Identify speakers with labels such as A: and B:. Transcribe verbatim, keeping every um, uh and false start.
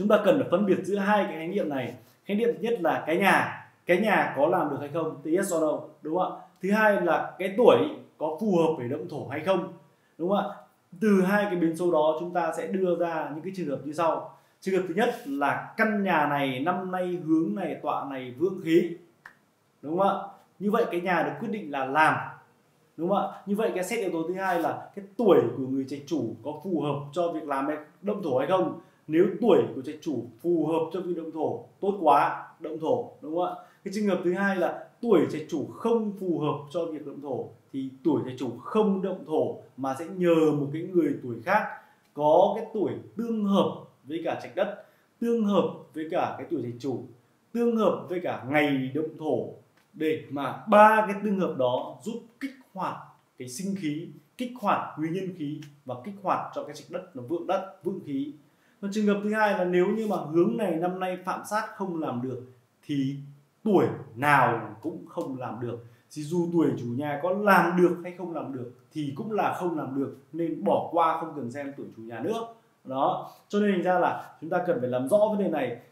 A: chúng ta cần phải phân biệt giữa hai cái khái niệm này. Khái niệm thứ nhất là cái nhà, cái nhà có làm được hay không, yes or no, đúng không ạ? Thứ hai là cái tuổi có phù hợp với động thổ hay không, đúng không ạ? Từ hai cái biến số đó chúng ta sẽ đưa ra những cái trường hợp như sau. Trường hợp thứ nhất là căn nhà này năm nay hướng này tọa này vượng khí, đúng không ạ? Như vậy cái nhà được quyết định là làm, đúng không ạ? Như vậy cái xét yếu tố thứ hai là cái tuổi của người trạch chủ có phù hợp cho việc làm động thổ hay không. Nếu tuổi của trạch chủ phù hợp cho việc động thổ, tốt quá, động thổ, đúng không ạ? Cái trường hợp thứ hai là tuổi trạch chủ không phù hợp cho việc động thổ, thì tuổi trạch chủ không động thổ mà sẽ nhờ một cái người tuổi khác có cái tuổi tương hợp với cả trạch đất, tương hợp với cả cái tuổi trạch chủ, tương hợp với cả ngày động thổ, để mà ba cái tương hợp đó giúp kích hoạt cái sinh khí, kích hoạt quý nhân khí và kích hoạt cho cái trạch đất nó vượng đất, vượng khí. Còn trường hợp thứ hai là nếu như mà hướng này năm nay phạm sát không làm được thì tuổi nào cũng không làm được. Thì dù tuổi chủ nhà có làm được hay không làm được thì cũng là không làm được, nên bỏ qua, không cần xem tuổi chủ nhà nữa. Đó, cho nên thành ra là chúng ta cần phải làm rõ vấn đề này.